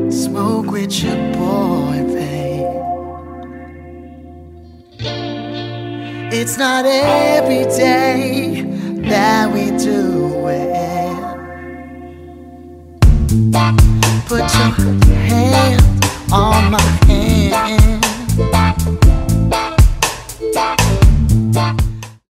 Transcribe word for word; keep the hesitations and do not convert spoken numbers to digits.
Smoke with your boy, babe. It's not every day that we do it. Put your